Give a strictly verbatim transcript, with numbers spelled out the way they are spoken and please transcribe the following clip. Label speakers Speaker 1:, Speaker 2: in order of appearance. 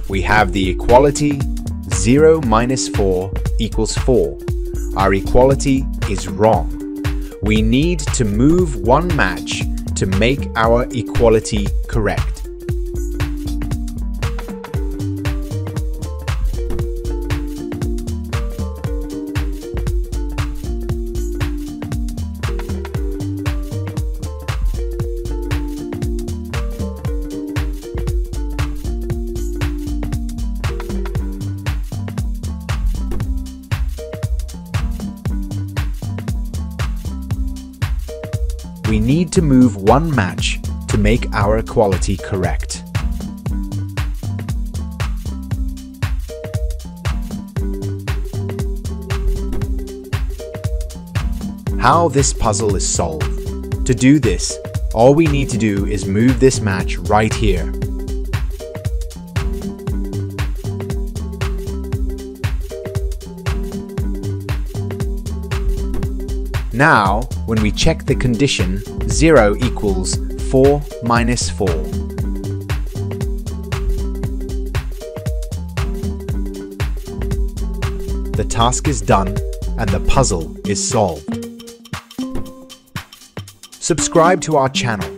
Speaker 1: We have the equality zero minus four equals four. Our equality is wrong. We need to move one match to make our equality correct. We need to move one match to make our equality correct. How this puzzle is solved. To do this, all we need to do is move this match right here. Now, when we check the condition, zero equals four minus four. The task is done and the puzzle is solved. Subscribe to our channel